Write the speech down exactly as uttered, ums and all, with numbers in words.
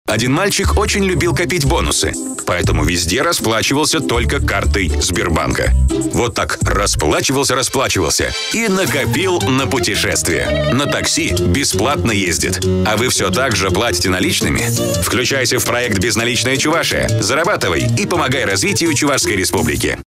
Один мальчик очень любил копить бонусы, поэтому везде расплачивался только картой Сбербанка. Вот так расплачивался-расплачивался и накопил на путешествие. На такси бесплатно ездит. А вы все так же платите наличными? Включайся в проект «Безналичная Чувашия». Зарабатывай и помогай развитию Чувашской Республики.